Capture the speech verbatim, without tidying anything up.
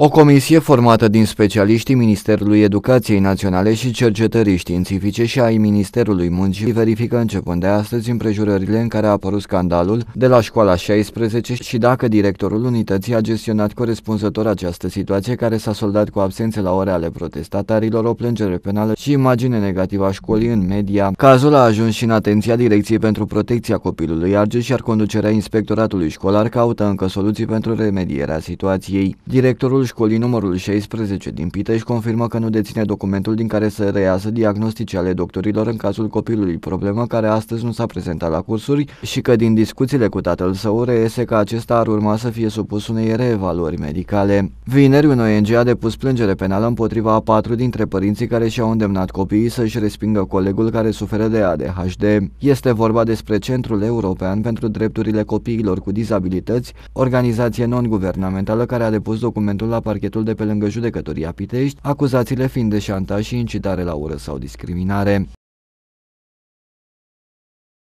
O comisie formată din specialiștii Ministerului Educației Naționale și Cercetării Științifice și ai Ministerului Muncii verifică începând de astăzi împrejurările în care a apărut scandalul de la școala șaisprezece și dacă directorul unității a gestionat corespunzător această situație, care s-a soldat cu absențe la ore ale protestatarilor, o plângere penală și imagine negativă a școlii în media. Cazul a ajuns și în atenția Direcției pentru Protecția Copilului Argeș, iar conducerea inspectoratului școlar caută încă soluții pentru remedierea situației. Directorul școlii numărul șaisprezece din Pitești confirmă că nu deține documentul din care să reiasă diagnostice ale doctorilor în cazul copilului problemă, care astăzi nu s-a prezentat la cursuri, și că din discuțiile cu tatăl său reiese că acesta ar urma să fie supus unei reevaluări medicale. Vineri, un O N G a depus plângere penală împotriva a patru dintre părinții care și-au îndemnat copiii să-și respingă colegul care suferă de A D H D. Este vorba despre Centrul European pentru Drepturile Copiilor cu Dizabilități, organizație non-guvernamentală care a depus documentul la parchetul de pe lângă Judecătoria Pitești, acuzațiile fiind de șantaj și incitare la ură sau discriminare.